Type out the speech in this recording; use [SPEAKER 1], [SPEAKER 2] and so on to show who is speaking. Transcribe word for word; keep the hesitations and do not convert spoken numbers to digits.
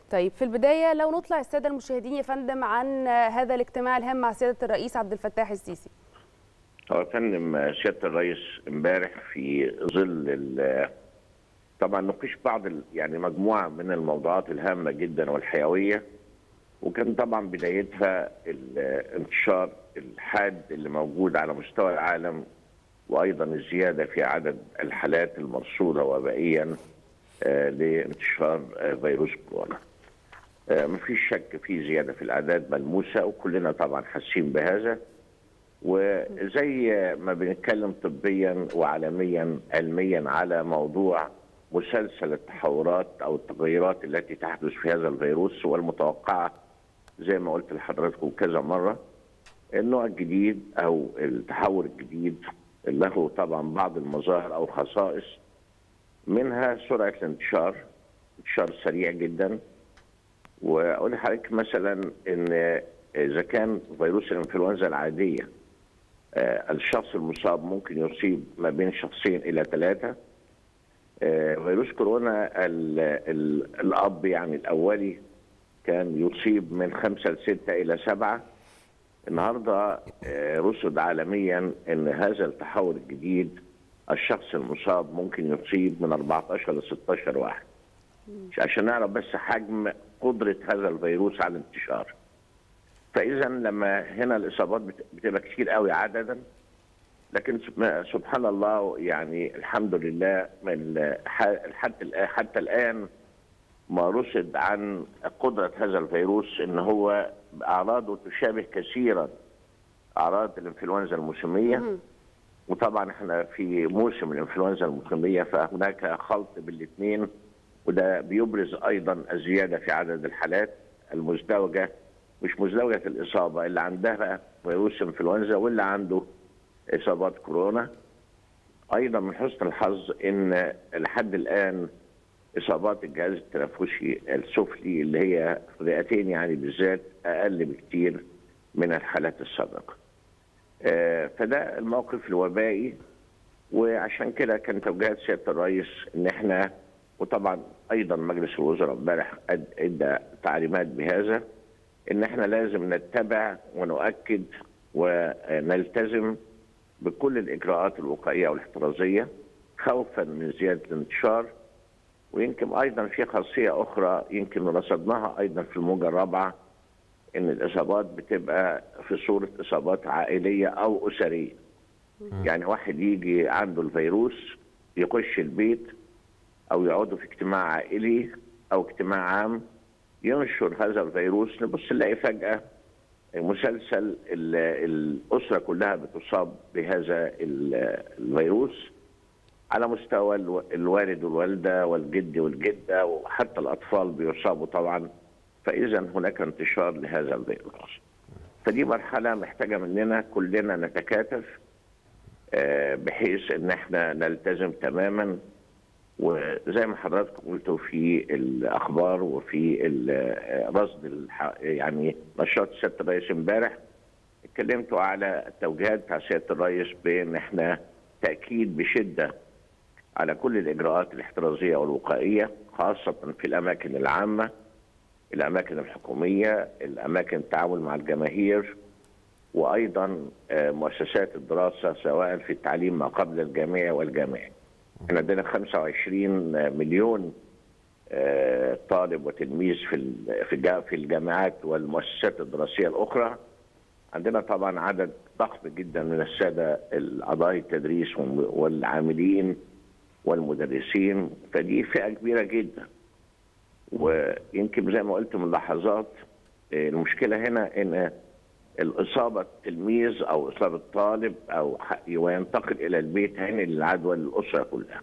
[SPEAKER 1] طيب في البداية لو نطلع السادة المشاهدين يا فندم عن هذا الاجتماع الهام مع سيادة الرئيس عبد الفتاح السيسي.
[SPEAKER 2] هو فندم سيادة الرئيس امبارح في ظل طبعا نقيش بعض يعني مجموعة من الموضوعات الهامة جدا والحيوية، وكان طبعا بدايتها الانتشار الحاد اللي موجود على مستوى العالم، وايضا الزيادة في عدد الحالات المرصودة وبائيا لانتشار فيروس كورونا. مفيش شك في زيادة في الأعداد ملموسة، وكلنا طبعا حاسين بهذا. وزي ما بنتكلم طبيا وعالميا علميا على موضوع مسلسل التحورات أو التغيرات التي تحدث في هذا الفيروس والمتوقعة، زي ما قلت لحضراتكم كذا مرة، النوع الجديد أو التحور الجديد له طبعا بعض المظاهر أو خصائص، منها سرعة الانتشار، انتشار سريع جدا. واقول لحضرتك مثلا ان اذا كان فيروس الانفلونزا العاديه الشخص المصاب ممكن يصيب ما بين شخصين الى ثلاثه، فيروس كورونا ال ال الاب يعني الاولي كان يصيب من خمسه لسته الى سبعه. النهارده رصد عالميا ان هذا التحول الجديد الشخص المصاب ممكن يصيب من اربعتاشر ل ستاشر واحد، عشان نعرف بس حجم قدرة هذا الفيروس على الانتشار. فإذا لما هنا الإصابات بتبقى كتير قوي عددا، لكن سبحان الله يعني الحمد لله من حتى حتى الآن ما رصد عن قدرة هذا الفيروس إن هو أعراضه تشابه كثيرا أعراض الإنفلونزا الموسمية. وطبعا احنا في موسم الإنفلونزا الموسمية، فهناك خلط بالاثنين، وده بيبرز ايضا الزياده في عدد الحالات المزدوجه، مش مزدوجه الاصابه، اللي عندها فيروس انفلونزا واللي عنده اصابات كورونا. ايضا من حسن الحظ ان لحد الان اصابات الجهاز التنفسي السفلي اللي هي الرئتين يعني بالذات اقل بكثير من الحالات السابقه. فده الموقف الوبائي، وعشان كده كان توجيهات سياده الرئيس ان احنا، وطبعا ايضا مجلس الوزراء امبارح ادى تعليمات بهذا، ان احنا لازم نتبع ونؤكد ونلتزم بكل الاجراءات الوقائيه والاحترازيه خوفا من زياده الانتشار. ويمكن ايضا في خاصيه اخرى يمكن رصدناها ايضا في الموجه الرابعه، ان الاصابات بتبقى في صوره اصابات عائليه او اسريه. يعني واحد يجي عنده الفيروس يخش البيت او يقعدوا في اجتماع عائلي او اجتماع عام ينشر هذا الفيروس، نبص نلاقي فجأة مسلسل الاسره كلها بتصاب بهذا الفيروس على مستوى الوالد والوالده والجد والجده، وحتى الاطفال بيصابوا طبعا. فاذا هناك انتشار لهذا الفيروس. فدي مرحله محتاجه مننا كلنا نتكاتف بحيث ان احنا نلتزم تماما. وزي ما حضراتكم قلتوا في الاخبار وفي رصد يعني نشاط سياده الرئيس امبارح، اتكلمتوا على التوجيهات بتاع سياده الرئيس بان احنا تاكيد بشده على كل الاجراءات الاحترازيه والوقائيه، خاصه في الاماكن العامه، الاماكن الحكوميه، الاماكن التعامل مع الجماهير، وايضا مؤسسات الدراسه سواء في التعليم ما قبل الجامعي والجامعي. احنا عندنا خمسة وعشرين مليون طالب وتلميذ في في الجامعات والمؤسسات الدراسيه الاخرى. عندنا طبعا عدد ضخم جدا من الساده اعضاء التدريس والعاملين والمدرسين، فدي فئه كبيره جدا. ويمكن زي ما قلت من لحظات، المشكله هنا ان الإصابة تلميذ أو إصابة طالب أو وينتقل إلى البيت هينقل العدوى للأسرة كلها.